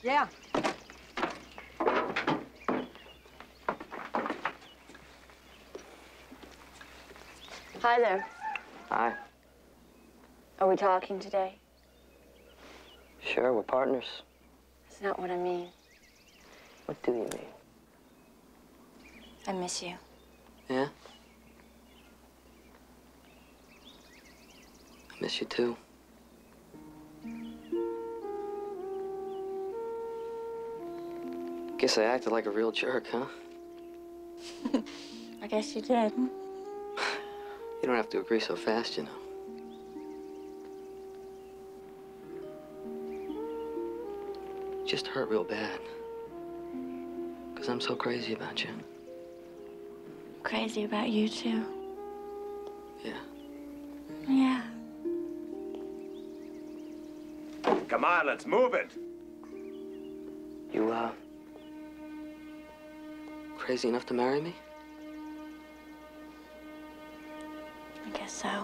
Yeah. Hi there. Hi. Are we talking today? Sure, we're partners. That's not what I mean. What do you mean? I miss you. Yeah? I miss you too. Guess I acted like a real jerk, huh? I guess you did. You don't have to agree so fast, you know. It just hurt real bad. Because I'm so crazy about you. Crazy about you, too. Yeah. Yeah. Come on, let's move it. You, crazy enough to marry me? I guess so.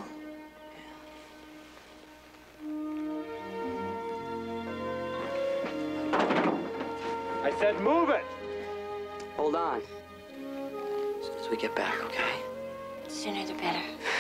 I said move it. Hold on. As soon as we get back, okay? Sooner the better.